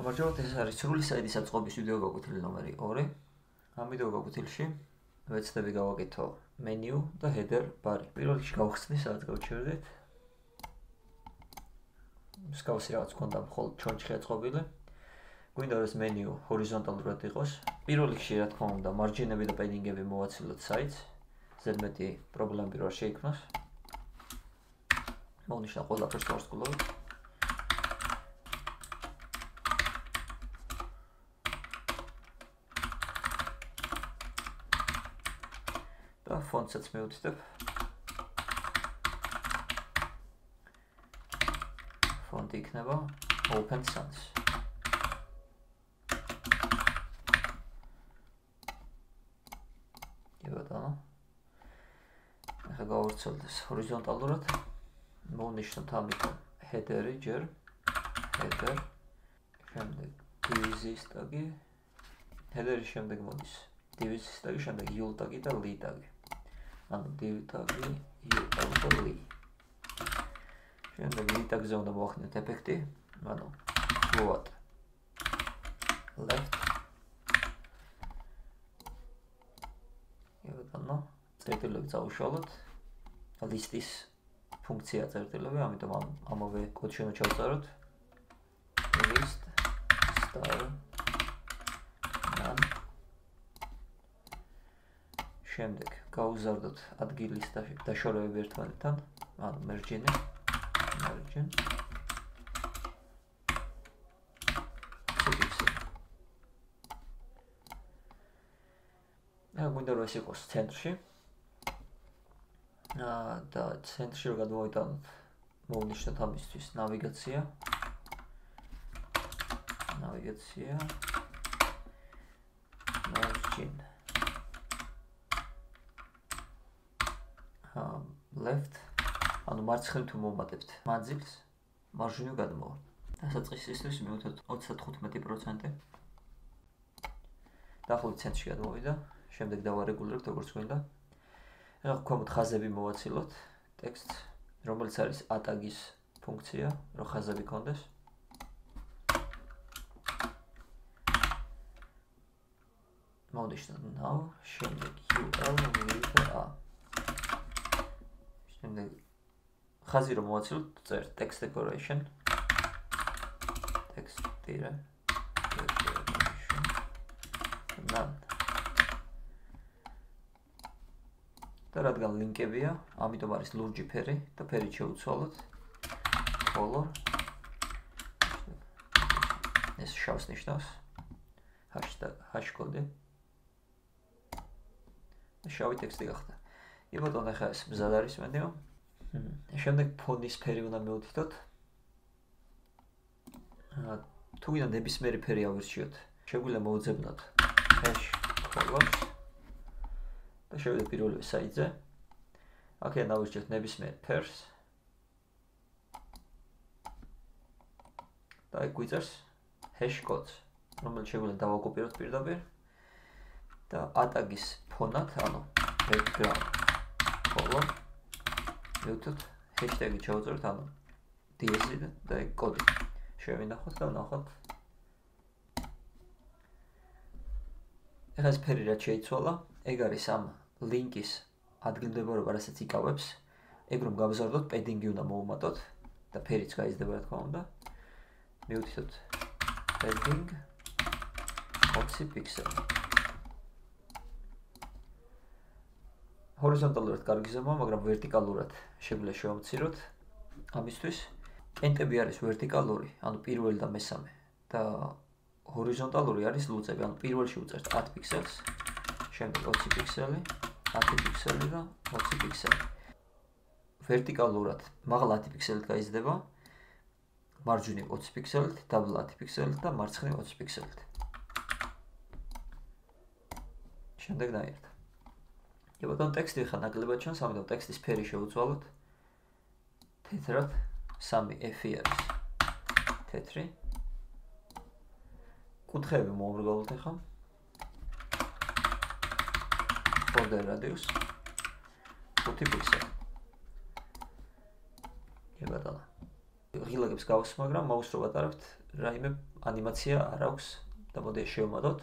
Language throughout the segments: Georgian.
გამარჯობათ, ეს არის სრული საიტის აწყობის ვიდეო გაკვეთილი ნომერი 2. ამ ვიდეო გაკვეთილში ვეცდები გავაკეთო მენიუ და header bari. პირველ რიგში გავხსნი, სადაც გავჩერდით. მსგავსი რაღაც გქონდა მხოლოდ ჩონჩხი აწყობილი. გვინდა რომ ეს მენიუ ჰორიზონტალურად იყოს. პირველ რიგში რა თქმა უნდა, მარჯინები და პედინგები მოვაცილოთ საიტს. ზედმეტი პრობლემები რო არ შეიქმნას. მოვნიშნა ყველაფერს ვარსკვლავად. და ფონტსაც მივუთითებ. ფონტი იქნება Open Sans. იბატონო. ახლა გავვრცელოთ ეს ჰორიზონტალურად. მოვნიშნოთ ამით header-ი ჯერ. header. შემდეგ divs-ის ტაგი. header-ის შემდეგ მოდის divs-ის ტაგი, შემდეგ ul ტაგი და li ტაგი. ანუ div ტაგი, ul ტაგი და li. შემდეგ li ტაგზე უნდა მოახდინოთ ეფექტი, ანუ float left. იბატონო, წერტილები წავუშალოთ. ლისტის ფუნქცია წერტილები, ამიტომ ამავე კოდში უნდა ჩავწეროთ. list star none. შემდეგ გავუზარდოთ ადგილის დაშორებები ერთმანეთთან, ანუ merge-ი, margin. გვინდა რომ ეს იყოს ცენტრში. და ცენტრში რო გადმოვიტანოთ, მოვნიშნოთ ამისთვის ნავიგაცია. margin. left, ანუ მარცხნივ თუ მოვმატებთ მანძილს, მარჯვნივ გადმოვა. დასაწყისისთვის მივუთოთ 35%. დაახლოებით ცენტრში გადმოვიდა. შემდეგ დავარეგულირებთ როგორც გვინდა. ახლა გვქონდა ხაზები მოვაცილოთ ტექსტს, რომელიც არის a-ტაგის ფუნქცია, რომ ხაზები კონდეს. მოვნიშნოთ now, შემდეგ ul with a. შემდეგ ხაზი რომ მოვაცილოთ, წერთ text decoration. text decoration. none. და რადგან ლინკებია, ამიტომ არის ლურჯი ფერი და ფერი შევუცვალოთ. color. ეს შავს ნიშნავს. hash-კოდი. შავი ტექსტი გახდა. იბატონო, ახლა ეს მზად არის მენიუ. შემდეგ ფონის ფერი უნდა მივუთითოთ. თუ ვინდა ნებისმიერი ფერი ავირჩიოთ, შეგვიძლია მოვუძებნოთ hash colors. და შევიდეთ პირველივე საიტზე. აქედან დავირჩიოთ ნებისმიერ ფერს. და იქ გვიწერს hash codes, რომელიც შეგვიძლია დავაკოპიროთ პირდაპირ. და a-ტაგის ფონად, ანუ background color. მივუთოთ hashtag-ი ჩავწეროთ, ანუ ds-ი და ეგ კოდი. შევინახოთ და ვნახოთ. ახლა ეს ფერი რაც შეიცვალა, ეგ არის ამ ლინკის ადგილმდებარეობა, რასაც იკავებს. ეგ რომ გავზარდოთ, პედინგი უნდა მოვუმატოთ და ფერიც გაიზრდება, რა თქმა უნდა. მივუთითოთ padding 20 პიქსელი. ჰორიზონტალურად კარგი ზომაა, მაგრამ ვერტიკალურად შეგვიძლია შევამციროთ. ამისთვის კენტები არის ვერტიკალური, ანუ პირველი და მესამე და ჰორიზონტალური არის ლუწები, ანუ პირველში უწერთ 10 პიქსელს, შემდეგ 20 პიქსელი, 10 პიქსელი და 20 პიქსელი. ვერტიკალურად მაღლა 10 პიქსელით გაიზრდება, მარჯვნივ 20 პიქსელით, დაბლა 10 პიქსელით და მარცხნივ 20 პიქსელით. შემდეგ დაერთ. იბატონო, ტექსტი ხა ნაკლებად ჩანს, ამიტომ ტექსტის ფერი შევუცვალოთ თეთრად, 3 F-ი არის თეთრი. კუთხეები მოვამრგვალოთ ახლა. border radius 5 პიქსელი. იბატონო. ღილაკებს გავს, მაგრამ mouse რო ვატარებთ, რაიმე ანიმაცია არ აქვს და მოდი შევმოდოთ.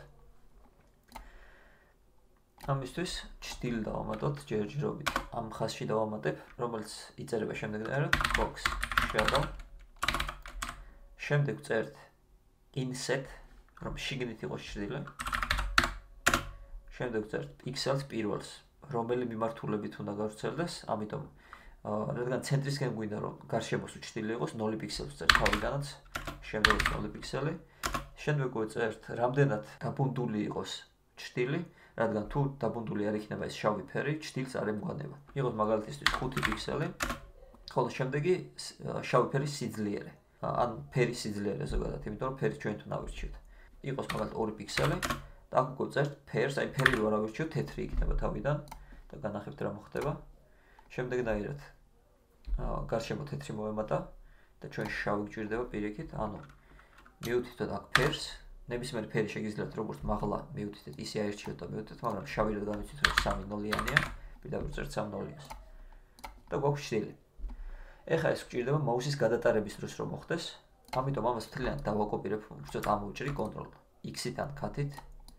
ამისთვის ჭრილი დავამატოთ ჯერჯერობით. ამ ხაზში დავამატებ, რომელიც იწერება შემდეგნაირად box shadow. შემდეგ ვწერთ inset, რომ შიგნით იყოს ჭრილი. შემდეგ ვწერთ pixels პირველს, რომელი მიმართულებით უნდა გავრცელდეს, ამიტომ რადგან ცენტრისკენ გვინდა რომ გარშემოს ჭრილი იყოს 0 პიქსელი ვწერთ თავიდანაც, შემდეგ 0 პიქსელი. შემდეგ ვწერთ რამდენად დაბუნდული იყოს ჭრილი, რადგან თუ დაბუნდული არ იქნება ეს შავი ფერი, ჭრილს არ ემგვანება. იყოს მაგალითისთვის 5 პიქსელი, ხოლო შემდეგი შავი ფერის სიძლიერე. ან ფერის სიძლიერე ზოგადად, იმიტომ რომ ფერი ჩვენ თუ ნავირჩიოთ. იყოს მაგალითად 2 პიქსელი და აქ უკვე ვწერთ ფერს, აი ფერი რო არ ავირჩიოთ, თეთრი იქნება თავიდან და განახებთ რა მოხდება. შემდეგნაირად გარშემო თეთრი მოვემატა და ჩვენ შავი გვჭირდება პირიქით, ანუ მივუთითოთ აქ ფერს, ნებისმიერი ფერი შეგიძლიათ როგორც მაღლა მივუთითეთ, ისე აირჩიოთ და მივუთითეთ, მაგრამ შავი რადგან ვიცით რომ 3 0-იანია, პირდაპირ ვწერთ 3 0-იანს. და გვაქვს ჭრილი. ეხლა ეს გვჭირდება მაუსის გადატარების დროს რომ მოხდეს, ამიტომ ამას მთლიანად დავაკოპირებ, უბრალოდ ამოვჭრი Ctrl X-ით ან Cut-ით.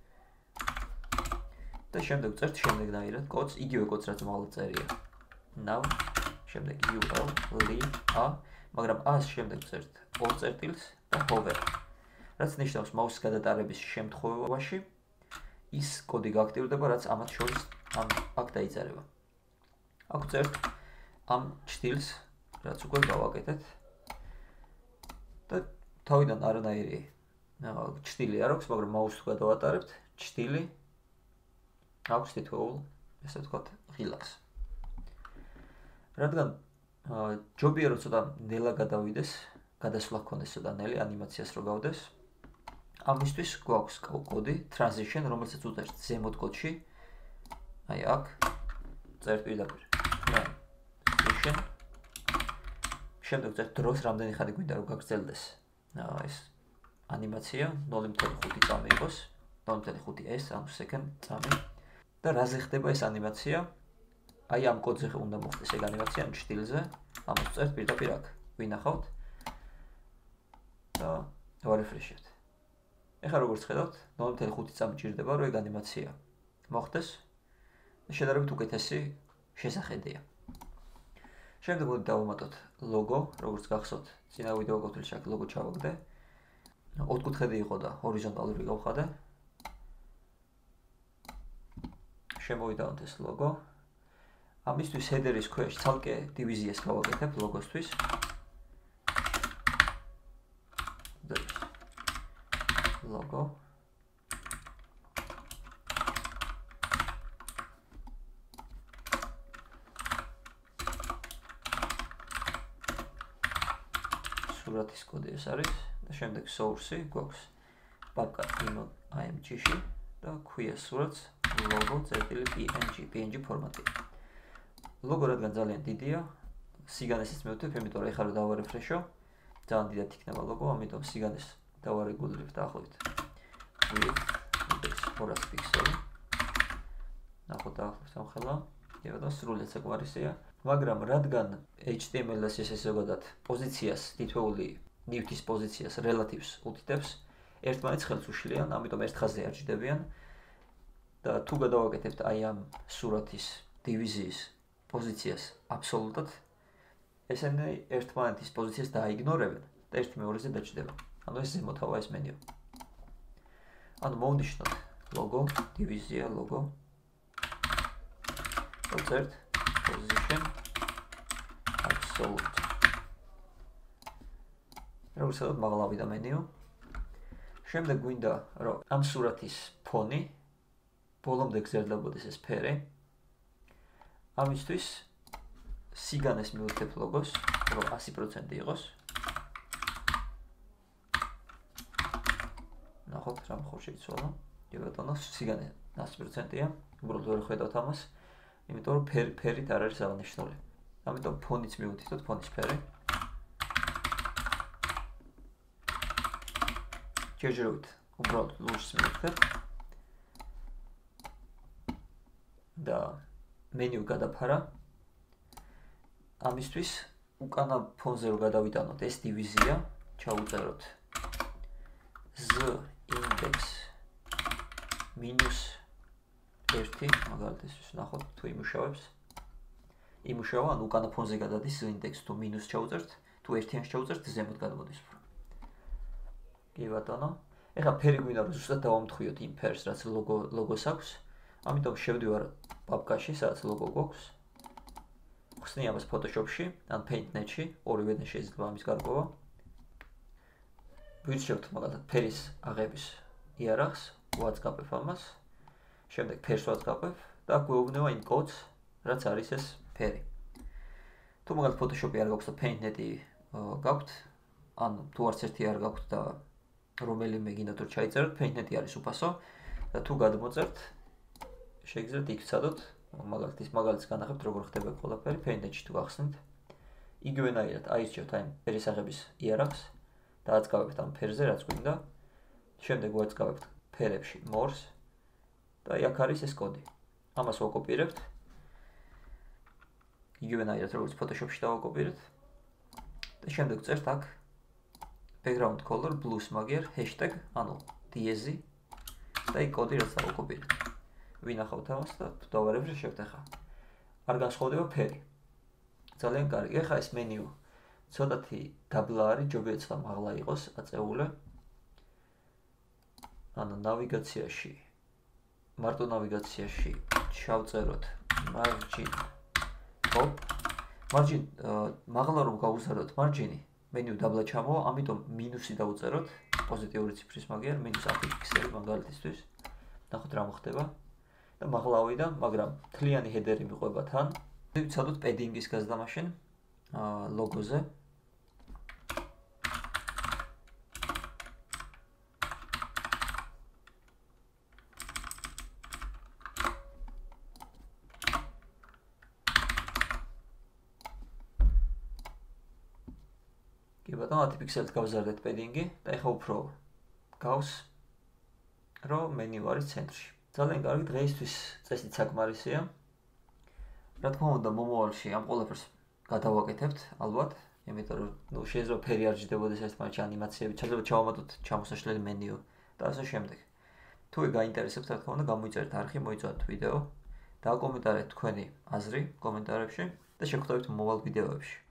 და შემდეგ ვწერთ შემდეგნაირად კოდს, იგივე კოდს რაც მაღლა წერია. Now შემდეგ leave a, მაგრამ A-ს შემდეგ ვწერთ 2 წერტილს და hover. რაც ნიშნავს მაუსის გადატარების შემთხვევაში ის კოდი გააქტიურდება, რაც ამათ შორის აქ დაიწერება. აქ ვწერთ ამ ჭრილს, რაც უკვე გავაკეთეთ და თავიდან არანაირი ჭრილი არ აქვს, მაგრამ მაუსს თუ გადავატარებთ, ჭრილი აქვს თითოეულ, ესე ვთქვათ, ღილაკს. რადგან ჯობია რომ ცოტა ნელა გადავიდეს, გადასვლა ჰქონდეს ცოტა ნელი ანიმაციას რო გავდეს, ამისთვის გვაქვს კოდი transition, რომელსაც უწევთ ზემოთ კოდში, აი აქ წერთ პირდაპირ transition. შემდეგ წერთ დროს რამდენი ხანი გვინდა რომ გაგრძელდეს ეს ანიმაცია, 0.5 წამი იყოს, 0.5s, ანუ second წამი. და რაზე ხდება ეს ანიმაცია? აი ამ კოდზე უნდა მოხდეს ეგ ანიმაცია, ან ჭრილზე, ამას ვწერთ პირდაპირ აქ. ვინახავთ და ვარეფრეშებთ. ეხლა როგორც ხედავთ, 0.5 წამი ჭირდება, რომ ეგ ანიმაცია მოხდეს. შედარებით უკეთესი შესახედია. შემდეგ მოდი დავუმატოთ ლოგო, როგორც გახსოვთ, წინა ვიდეო გავრცელში აქ ლოგო ჩავაგდე. 4 კუთხედი იყო და ჰორიზონტალური გავხადე. შემოვიდავნთ ეს ლოგო. ამისთვის ჰედერის ქვეშ ცალკე დივიზიას გავაკეთებ ლოგოსთვის. ლოგო. სურათის კოდი ეს არის და შემდეგ source-ი გვაქვს პაპკა img-ში და ქვია სურათს logo.png ფორმატი. ლოგო რადგან ძალიან დიდია, სიგანესაც მივუთებ, იმიტომ რომ ეხლა რომ დავარეფრეშო, ძალიან დიდად იქნება ლოგო, ამიტომ სიგანეს დავარეგულირებ დაახლოებით. width 200 პიქსელი. ნახოთ დაახლოებით ამ ხელა. ევადო სრულად საკმარისია. მაგრამ რადგან HTML და CSS ზოგადად პოზიციას, თითოეული ნივთის პოზიციას relatives უთითებს, ერთმანეთს ხელს უშლიან, ამიტომ ერთ ხაზზე არ ჭდებიან. და თუ გადავაკეთებთ აი ამ სურათის დივიზიის პოზიციას აბსოლუტად, ესენი ერთმანეთის პოზიციას დაიგნორებენ და ერთი მეორეზე დაჭდება. ანუ ეს ზემოთავა ეს მენიუ. ანუ მოვნიშნოთ ლოგო, დივიზია, ლოგო. ვწერთ position absolute. როგორც ვთქვათ, მაღლავი და მენიუ. შემდეგ გვინდა რომ ამ სურათის ფონი ბოლომდე გრძელდებოდეს ეს ფერი. ამისთვის სიგანეს მივუთებ ლოგოს, რომ 100% იყოს. ნახოთ რა მხოლოდ შეიცვალა. ებატონო, სიგანე 100%-ია. უბრალოდ ვერ ხედავთ ამას, იმიტომ რომ ფერით არ არის აღნიშნული. ამიტომ ფონიც მივუთითოთ, ფონის ფერი. ჯერჯერობით უბრალოდ ლურჯს მივუთებ. და მენიუ გადაფარა. ამისთვის უკანა ფონზე რომ გადავიტანოთ ეს დივიზია, ჩავუწეროთ index -1 მაგალითად ნახოთ თუ იმუშავებს იმუშავა ან უკანა ფონზე გადადის index თუ მინუს ჩაუწერთ თუ ერთიანს ჩაუწერთ ზემოთ გადმოდის უფრო კი ბატონო ეხლა ფერი გვინდა რომ ზუსტად დავამთხვიოთ იმ ფერს რაც ლოგოს აქვს ამიტომ შევდივარ პაპკაში სადაც ლოგო გვაქვს ხსნი ამას Photoshop-ში ან Paint.net-ში ორივედან შეიძლება ამის გარკვევა ვირჩევთ მაგალითად ფერის აღების იარაღს ვაწყაპებ ამას შემდეგ ფერს ვაწყაპებ და აქ ვეუბნება იმ კოდს რაც არის ეს ფერი თუ მაგალითად Photoshop-ი არ გაქვს და Paint.net-ი გაქვთ ან თუ არც ერთი არ გაქვთ და რომელიმე გინდათ რომ ჩაიწეროთ Paint.net-ი არის უფასო და თუ გადმოწერთ შეგიძლიათ იქ ვცადოთ მაგალითად ის მაგალითს განახებთ როგორ ხდება ყველაფერი Paint.net-ში თუ გახსნით იგივენაირად აირჩევთ აი ფერის აღების იარაღს და აწყავებთ ამ ფერზე რაც გვინდა შემდეგ ვაწყავებთ ფერებში More-ს და აქ არის ეს კოდი ამას ვაკოპირებთ იგივენაირად როგორც Photoshop-ში დავაკოპირეთ და შემდეგ წერთ აქ background color blue მაგერ hashtag ანუ diezi და იქ კოდი რაც დავაკოპირეთ ვინახავთ ამას და თუ დავარეფრეშებთ ახლა არ განსხვავდება ფერი ძალიან კარგი ახლა ეს მენიუ ცოტათი დაბლა არის ჯობია ცოტა მაღლა იყოს აწეული ანუ ნავიგაციაში მარტო ნავიგაციაში შევწეროთ margin top margin მაღლა რომ გავუზარდოთ margin-ი მენიუ დაბლა ჩამოვა ამიტომ მინუსი დავუწეროთ პოზიტიური ციფრის მაგერ -10 პიქსელი მაგალითისთვის ნახოთ რა მოხდება და მაღლავიდან მაგრამ თლიანი ჰედერი მიყვება თან ვიცადოთ პედინგის გაზრდა მაშინ ლოგოზე კი ბატონო 10 პიქსელით გავზარდეთ პედინგი და ეხლა უფრო გავს რომ მენიუ არის ცენტრში ძალიან კარგი დღეისთვის წესით საკმარისია რა თქმა უნდა მომავალში ამ ყველაფერს გადავაკეთებთ ალბათ იმიტომ რომ ნუ შეიძლება ფერი არ ჯდებოდეს ერთმანეთში ანიმაციები შეიძლება ჩავამატოთ ჩამოსაშლელი მენიუ და ასე შემდეგ თუ გაინტერესებთ რა თქმა უნდა გამოიწერეთ არხი მოიწვიოთ ვიდეო და აკომენტარეთ თქვენი აზრი კომენტარებში და შეგხვდებით მომავალ ვიდეოებში